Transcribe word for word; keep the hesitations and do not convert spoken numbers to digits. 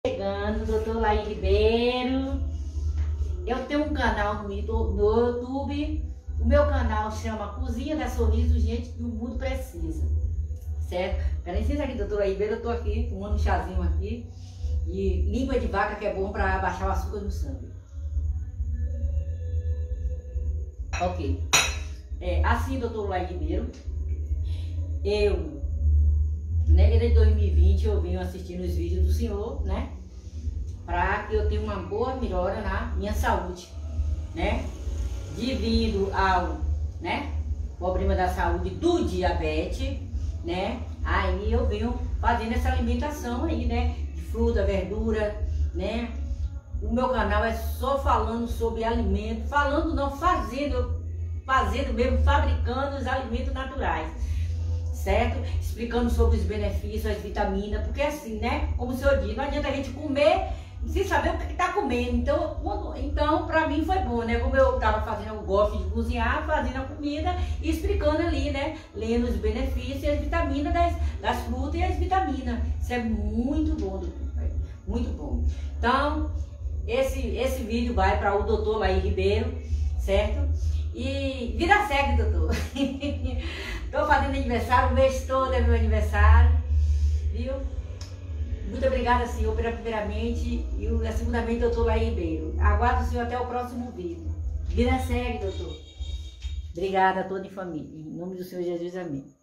Chegando, doutor Laí Ribeiro. Eu tenho um canal no YouTube. O meu canal chama Cozinha da Sorriso, gente que o mundo precisa. Certo? Pera licença aqui, doutor Laí Ribeiro, eu tô aqui tomando um chazinho aqui. E língua de vaca que é bom para baixar o açúcar no sangue. Ok. É, assim, doutor Laí Ribeiro, eu, né, desde dois mil e vinte eu venho assistindo os vídeos do senhor, né, para que eu tenha uma boa melhora na minha saúde, né, devido ao, né, problema da saúde do diabetes, né, aí eu venho fazendo essa alimentação aí, né, de fruta, verdura, né. O meu canal é só falando sobre alimento, falando não, fazendo, fazendo mesmo, fabricando os alimentos naturais, certo? Explicando sobre os benefícios, as vitaminas, porque assim, né, como o senhor diz, não adianta a gente comer sem saber o que está comendo. Então, quando, então para mim foi bom, né, como eu estava fazendo, eu gosto de cozinhar, fazendo a comida e explicando ali, né, lendo os benefícios e as vitaminas das, das frutas e as vitaminas. Isso é muito bom, muito bom. Então, Esse, esse vídeo vai para o doutor Laí Ribeiro, certo? E vida segue, doutor. Estou fazendo aniversário, o mês todo é meu aniversário, viu? Muito obrigada, senhor, pela primeiramente e a segundamente, doutor Laí Ribeiro. Aguardo o senhor até o próximo vídeo. Vida segue, doutor. Obrigada a toda a família. Em nome do Senhor Jesus, amém.